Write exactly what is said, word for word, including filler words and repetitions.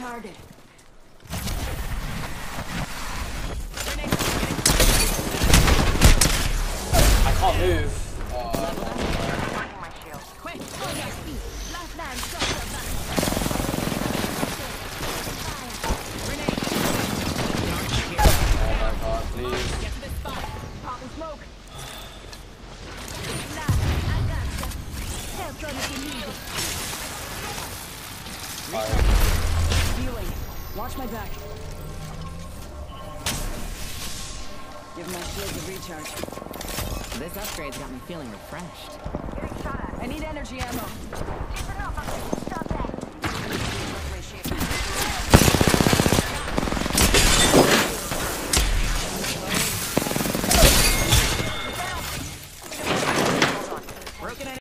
target. I can't move. Uh, Quick, on your feet. Last man, stop your back. oh my god, please. Get to this spot. Pop and smoke. Last, I got you. Help on if you need it. Fire. Healing. Watch my back. Give my shield a recharge. This upgrade's got me feeling refreshed. I need energy ammo.